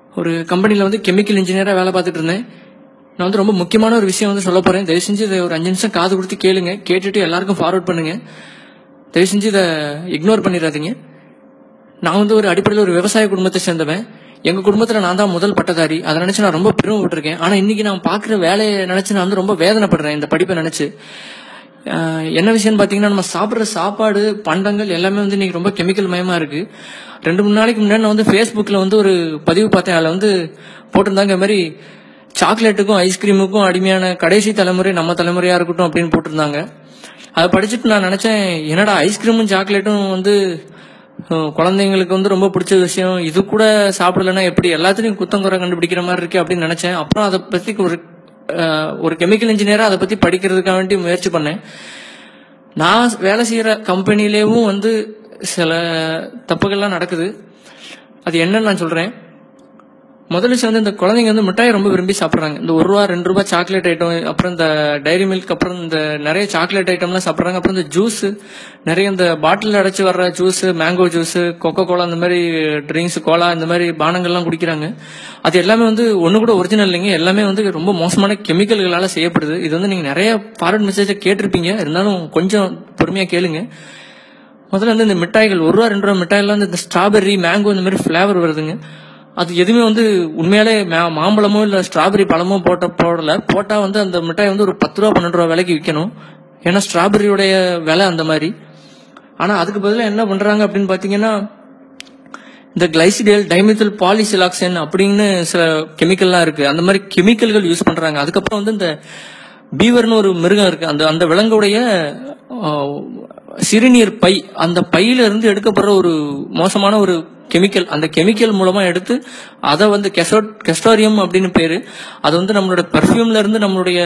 ஒரு கம்பெனியில் வந்து கெமிக்கல் இன்ஜினியராக வேலை பார்த்துட்டு இருந்தேன். நான் வந்து ரொம்ப முக்கியமான ஒரு விஷயம் வந்து சொல்ல போகிறேன். தயவு செஞ்சு இதை ஒரு 5 நிமிஷம் காது கொடுத்து கேளுங்க. கேட்டுட்டு எல்லாருக்கும் ஃபார்வர்ட் பண்ணுங்க. தயவு செஞ்சு இதை இக்னோர் பண்ணிடாதீங்க. நான் வந்து ஒரு அடிப்படையில் ஒரு விவசாய குடும்பத்தை சேர்ந்தவன். எங்கள் குடும்பத்தில் நான் தான் முதல் பட்டதாரி. அதை நினச்சி நான் ரொம்ப பெருமைப்பட்டிருக்கேன். ஆனால் இன்னைக்கு நான் பார்க்குற வேலையை நினச்சி நான் வந்து ரொம்ப வேதனைப்படுறேன் இந்த படிப்பை நினச்சி. என்ன விஷயம்னு பார்த்தீங்கன்னா, நம்ம சாப்பிட்ற சாப்பாடு பண்டங்கள் எல்லாமே வந்து இன்னைக்கு ரொம்ப கெமிக்கல் மயமாக இருக்குது. 2-3 நாளைக்கு முன்னாடி நான் வந்து ஃபேஸ்புக்கில் வந்து ஒரு பதிவு பார்த்தேன். அதில் வந்து போட்டிருந்தாங்க, இந்த மாதிரி சாக்லேட்டுக்கும் ஐஸ்கிரீமுக்கும் அடிமையான கடைசி தலைமுறை நம்ம தலைமுறையாக இருக்கட்டும் அப்படின்னு போட்டிருந்தாங்க. அதை படிச்சுட்டு நான் நினச்சேன், என்னடா ஐஸ்கிரீமும் சாக்லேட்டும் வந்து குழந்தைங்களுக்கு வந்து ரொம்ப பிடிச்ச விஷயம், இது கூட சாப்பிடலன்னா எப்படி, எல்லாத்துலேயும் குத்தங்குறை கண்டுபிடிக்கிற மாதிரி இருக்கு அப்படின்னு நினச்சேன். அப்புறம் அதை பற்றி ஒரு கெமிக்கல் இன்ஜினியராக அதை பற்றி படிக்கிறதுக்காக வேண்டி முயற்சி பண்ணேன். நான் வேலை செய்கிற கம்பெனிலேயும் வந்து சில தப்புகள்லாம் நடக்குது. அது என்னன்னு நான் சொல்கிறேன். முதல் விஷயம் வந்து இந்த குழந்தைங்க வந்து மிட்டாய் ரொம்ப விரும்பி சாப்பிட்றாங்க. இந்த ₹1, ₹2 சாக்லேட் ஐட்டம், அப்புறம் இந்த டைரி மில்க், அப்புறம் இந்த நிறைய சாக்லேட் ஐட்டம்லாம் சாப்பிட்றாங்க. அப்புறம் இந்த ஜூஸ், நிறைய இந்த பாட்டில் அடைச்சி வர்ற juice, mango juice, Coca Cola, இந்த மாதிரி ட்ரிங்க்ஸ், கோலா, இந்த மாதிரி பானங்கள்லாம் குடிக்கிறாங்க. அது எல்லாமே வந்து ஒன்று கூட ஒரிஜினல் இல்லைங்க. எல்லாமே வந்து ரொம்ப மோசமான கெமிக்கல்களால் செய்யப்படுது. இது வந்து நீங்கள் நிறைய ஃபார்வர்ட் மெசேஜை கேட்டிருப்பீங்க. இருந்தாலும் கொஞ்சம் பொறுமையாக கேளுங்க. முதல்ல வந்து இந்த மிட்டாய்கள் ₹1, ₹2 மிட்டாயெல்லாம் வந்து இந்த ஸ்ட்ராபெர்ரி, மேங்கோ இந்த மாதிரி ஃப்ளேவர் வருதுங்க. அது எதுவுமே வந்து உண்மையாலே மாம்பழமோ இல்லை ஸ்ட்ராபெரி பழமோ போட்டா வந்து அந்த மிட்டாய் வந்து ஒரு ₹10, ₹12 விலைக்கு விற்கணும். ஏன்னா ஸ்ட்ராபெரியோடைய விலை அந்த மாதிரி. ஆனால் அதுக்கு பதிலாக என்ன பண்றாங்க அப்படின்னு பார்த்தீங்கன்னா, இந்த கிளைசிடேல், டைமெத்தில் பாலிசிலாக்சன் அப்படின்னு சில கெமிக்கல்லாம் இருக்கு. அந்த மாதிரி கெமிக்கல்கள் யூஸ் பண்றாங்க. அதுக்கப்புறம் வந்து இந்த பீவர்னு ஒரு மிருகம் இருக்கு. அந்த விலங்குடைய சிறுநீர் பை, அந்த பையில இருந்து எடுக்கப்படுற ஒரு மோசமான ஒரு கெமிக்கல். அந்த கெமிக்கல் மூலமா எடுத்து அதை வந்து கெஸ்டோரியம் அப்படின்னு பேரு. அது வந்து நம்மளோட பெர்ஃபியூம்ல இருந்து நம்மளுடைய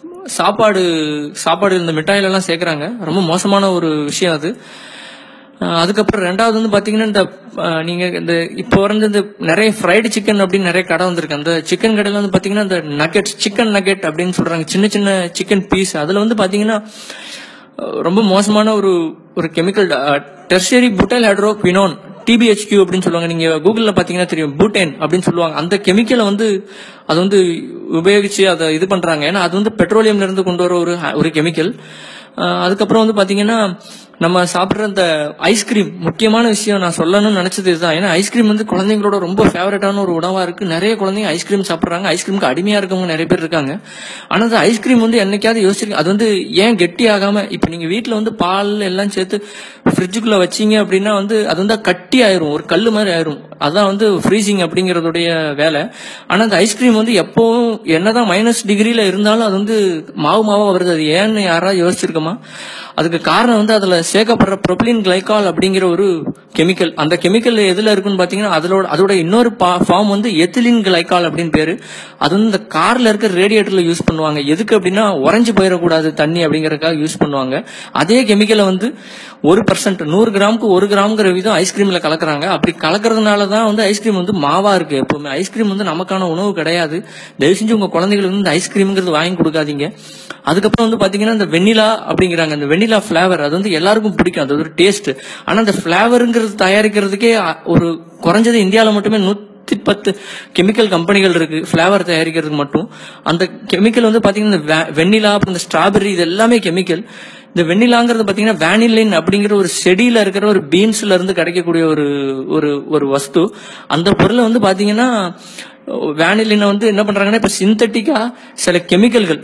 சாப்பாடு இந்த மிட்டாயில எல்லாம் சேர்க்கறாங்க. ரொம்ப மோசமான ஒரு விஷயம் அது. அதுக்கப்புறம் ரெண்டாவது வந்து பாத்தீங்கன்னா, இந்த நீங்க இந்த இப்போ வந்து இந்த நிறைய ஃப்ரைடு சிக்கன் அப்படின்னு நிறைய கடை வந்திருக்கு. அந்த சிக்கன் கடையில வந்து பாத்தீங்கன்னா இந்த நக்கெட்ஸ், சிக்கன் நக்கெட் அப்படின்னு சொல்றாங்க, சின்ன சின்ன சிக்கன் பீஸ். அதுல வந்து பாத்தீங்கன்னா ரொம்ப மோசமான ஒரு chemical, tertiary butyl hydroquinone, TBHQ அப்படின்னு சொல்லுவாங்க. நீங்க கூகுள்ல பாத்தீங்கன்னா தெரியும், பூட்டேன் அப்படின்னு சொல்லுவாங்க. அந்த கெமிக்கலை வந்து அது வந்து உபயோகிச்சு அதை இது பண்றாங்க. ஏன்னா அது வந்து பெட்ரோலியம்ல இருந்து கொண்டு வர ஒரு கெமிக்கல். அதுக்கப்புறம் வந்து பாத்தீங்கன்னா, நம்ம சாப்பிட்ற இந்த ஐஸ்கிரீம், முக்கியமான விஷயம் நான் சொல்லணும்னு நினைச்சது இதுதான். ஏன்னா ஐஸ்கிரீம் வந்து குழந்தைங்களோட ரொம்ப ஃபேவரட்டான ஒரு உணவா இருக்கு. நிறைய குழந்தைங்க ஐஸ்கிரீம் சாப்பிட்றாங்க. ஐஸ்கிரீமுக்கு அடிமையா இருக்கவங்க நிறைய பேர் இருக்காங்க. ஆனா அந்த ஐஸ்கிரீம் வந்து என்னைக்காவது யோசிச்சிருக்கீங்க, அது வந்து ஏன் கெட்டி ஆகாம, இப்ப நீங்க வீட்டுல வந்து பால் எல்லாம் சேர்த்து ஃப்ரிட்ஜுக்குள்ள வச்சீங்க அப்படின்னா வந்து அது வந்து கட்டி ஆயிரும், ஒரு கல்லு மாதிரி ஆயிரும். அதான் வந்து ஃப்ரீசிங் அப்படிங்கறதுடைய வேலை. ஆனா அந்த ஐஸ்கிரீம் வந்து எப்பவும் என்னதான் -டிகிரில இருந்தாலும் அது வந்து மாவா வருது. அது ஏன்னு யாராவது யோசிச்சிருக்கோமா? அதுக்கு காரணம் வந்து அதுல சேர்க்கப்படுற ப்ரோபிலின் கிளைகால் அப்படிங்கிற ஒரு கெமிக்கல். அந்த கெமிக்கல் எதுல இருக்குன்னு பாத்தீங்கன்னா, அதோட இன்னொரு ஃபார்ம் வந்து எத்திலின் கிளைகால் அப்படின்னு பேரு. அது வந்து இந்த கார்ல இருக்க ரேடியேட்டர்ல யூஸ் பண்ணுவாங்க. எதுக்கு அப்படின்னா, உறைஞ்சு போயிடக்கூடாது தண்ணி அப்படிங்கறதுக்காக யூஸ் பண்ணுவாங்க. அதே கெமிக்கலை வந்து 1%, 100 கிராமுக்கு 1 கிராம்ங்கிற விதம் ஐஸ்கிரீம்ல கலக்குறாங்க. அப்படி கலக்குறதுனாலதான் வந்து ஐஸ்கிரீம் வந்து மாவா இருக்கு. எப்பவுமே ஐஸ்கிரீம் வந்து நமக்கான உணவு கிடையாது. தயவு செஞ்சு உங்க குழந்தைகளுக்கு வந்து இந்த ஐஸ்கிரீம்ங்கிறது வாங்கி கொடுக்காதீங்க. அதுக்கப்புறம் வந்து பாத்தீங்கன்னா, இந்த வெண்ணிலா அப்படிங்கிறாங்க. இந்த வெண்ணிலா பிளேவர் அது வந்து எல்லாருக்கும் பிடிக்கும், அது ஒரு டேஸ்ட். ஆனா இந்த பிளேவருங்கிறது தயாரிக்கிறதுக்கே ஒரு குறைஞ்சது இந்தியாவில மட்டுமே 110 கெமிக்கல் கம்பெனிகள் இருக்கு பிளேவர் தயாரிக்கிறதுக்கு மட்டும். அந்த கெமிக்கல் வந்து பாத்தீங்கன்னா, இந்த வெண்ணிலா, அப்புறம் இந்த ஸ்ட்ராபெரி, இது எல்லாமே கெமிக்கல். இந்த வெண்ணிலாங்கிறது பாத்தீங்கன்னா வேனிலின் அப்படிங்கிற ஒரு செடியில இருக்கிற ஒரு பீன்ஸ்ல இருந்து கிடைக்கக்கூடிய ஒரு வஸ்து. அந்த பொருளை வந்து பாத்தீங்கன்னா, வேனிலினை வந்து என்ன பண்றாங்கன்னா, இப்ப சிந்தட்டிக்கா சில கெமிக்கல்கள்,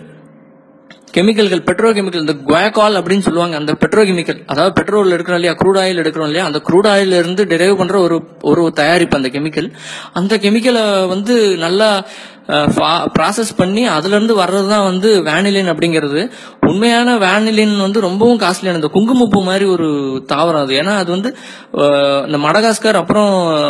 பெட்ரோ கெமிக்கல், இந்த குவாகால் அப்படின்னு சொல்லுவாங்க. அந்த பெட்ரோ கெமிக்கல், அதாவது பெட்ரோல் எடுக்கிறோம் இல்லையா, க்ரூட் ஆயில் எடுக்கிறோம் இல்லையா, அந்த க்ரூட் ஆயில இருந்து டெரைவ் பண்ற ஒரு தயாரிப்பு அந்த கெமிக்கல். அந்த கெமிக்கலை வந்து நல்லா ப்ராசஸ் பண்ணி அதுல இருந்து வர்றதுதான் வந்து வேனிலின் அப்படிங்கிறது. உண்மையான வேனிலின் வந்து ரொம்பவும் காஸ்ட்லியான, இந்த குங்குமப்பூ மாதிரி ஒரு தாவரம் அது. ஏன்னா அது வந்து இந்த மடகாஸ்கர், அப்புறம்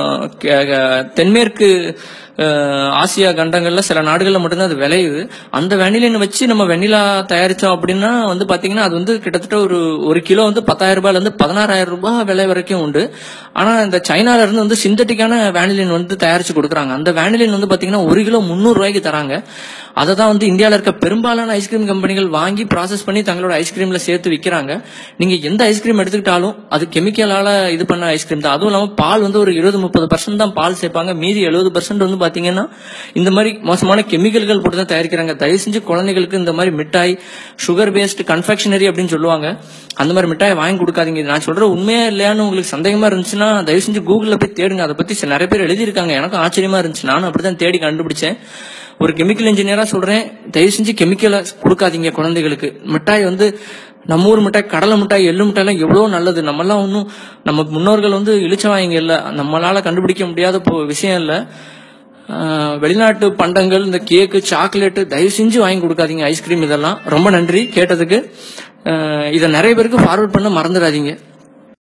தென்மேற்கு ஆசியா கண்டங்கள்ல சில நாடுகள்ல மட்டும்தான் அது விளையுது. அந்த வெனிலின் வச்சு நம்ம வெண்ணிலா தயாரிச்சோம் அப்படின்னா வந்து பாத்தீங்கன்னா, அது வந்து கிட்டத்தட்ட ஒரு கிலோ வந்து ₹10,000 இருந்து ₹16,000 விலை வரைக்கும் உண்டு. ஆனா இந்த சைனால இருந்து வந்து சிந்தட்டிக்கான வேனிலின் வந்து தயாரிச்சு கொடுக்குறாங்க. அந்த வேனிலின் வந்து பாத்தீங்கன்னா 1 கிலோ ₹300 ரூபாய்க்கு தராங்க. அதை தான் வந்து இந்தியாவில் இருக்க பெரும்பாலான ஐஸ்கிரீம் கம்பெனிகள் வாங்கி ப்ராசஸ் பண்ணி தங்களோட ஐஸ்கிரீம்ல சேர்த்து விற்கிறாங்க. நீங்க எந்த ஐஸ்கிரீம் எடுத்துக்கிட்டாலும் அது கெமிக்கலால இது பண்ண ஐஸ்கிரீம் தான். அதுவும் இல்லாமல் பால் வந்து ஒரு 20-30% தான் பால் சேர்ப்பாங்க. மீதி 70% வந்து பாத்தீங்கன்னா இந்த மாதிரி மோசமான கெமிக்கல்கள் போட்டு தான் தயாரிக்கிறாங்க. தயவு செஞ்சு குழந்தைகளுக்கு இந்த மாதிரி மிட்டாய், சுகர் பேஸ்ட் கன்ஃபெக்ஷனரி அப்படின்னு சொல்லுவாங்க, அந்த மாதிரி மிட்டாய் வாங்கி கொடுக்காதீங்க. நான் சொல்ற உண்மையா இல்லையான்னு உங்களுக்கு சந்தேகமா இருந்துச்சுன்னா தயவு செஞ்சு கூகுள்ல போய் தேடுங்க. அதை பத்தி நிறைய பேர் எழுதியிருக்காங்க. எனக்கும் ஆச்சரியமா இருந்துச்சு. நானும் அப்படிதான் தேடி கண்டுபிடிச்சேன். ஒரு கெமிக்கல் இன்ஜினியரா சொல்றேன், தயவு செஞ்சு கெமிக்கலை கொடுக்காதீங்க குழந்தைகளுக்கு. மிட்டாய் வந்து நம்ம ஊர் மிட்டாய், கடலை மிட்டாய், எள்ளு மிட்டாய் எல்லாம் எவ்வளவு நல்லது. நம்மெல்லாம் ஒன்றும் நம்ம முன்னோர்கள் வந்து இழிச்சவாங்க இல்ல, நம்மளால கண்டுபிடிக்க முடியாத விஷயம் இல்ல. வெளிநாட்டு பண்டங்கள், இந்த கேக்கு, சாக்லேட்டு தயவு செஞ்சு வாங்கி கொடுக்காதீங்க. ஐஸ்கிரீம் இதெல்லாம். ரொம்ப நன்றி கேட்டதுக்கு. இதை நிறைய பேருக்கு ஃபார்வர்ட் பண்ண மறந்துடாதீங்க.